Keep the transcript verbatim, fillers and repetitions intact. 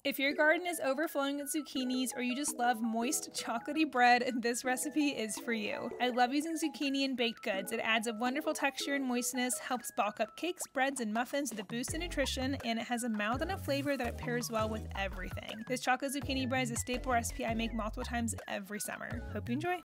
If your garden is overflowing with zucchinis or you just love moist, chocolatey bread, this recipe is for you. I love using zucchini in baked goods. It adds a wonderful texture and moistness, helps bulk up cakes, breads, and muffins with a boost in nutrition, and it has a mild enough flavor that it pairs well with everything. This chocolate zucchini bread is a staple recipe I make multiple times every summer. Hope you enjoy!